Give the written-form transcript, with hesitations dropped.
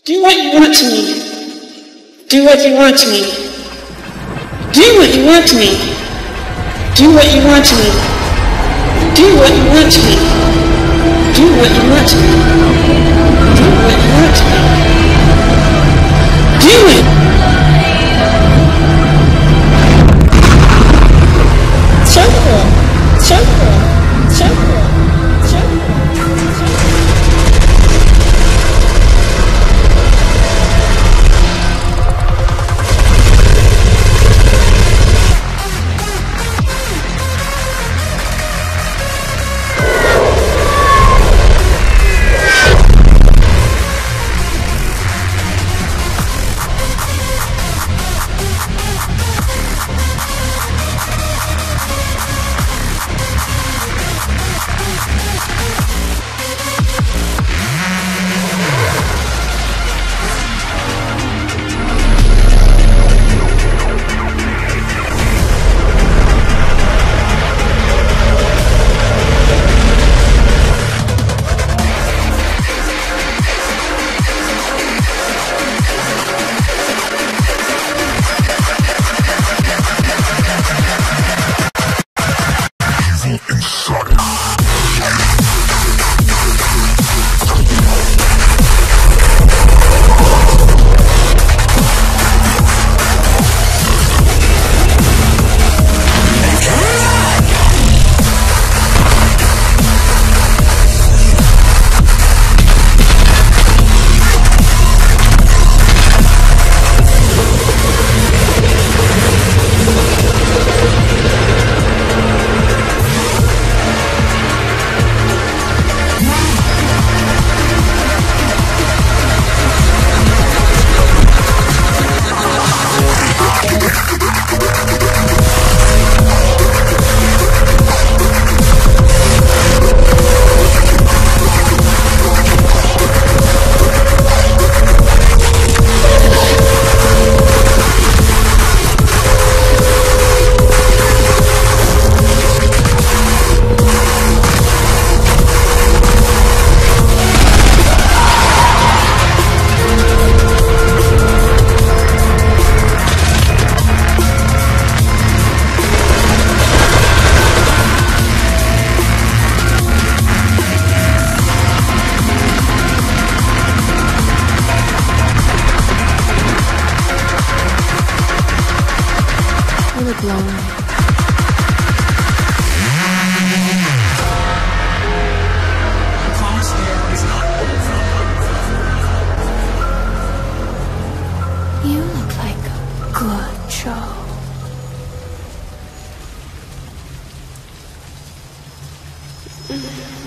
Do what you want to me. Do what you want to me. Do what you want to me. Do what you want to me. Do what you want to me. Do what you want to me. Do what you want to me. Do it. So cool. So cool. So cool. So cool. Mm-hmm.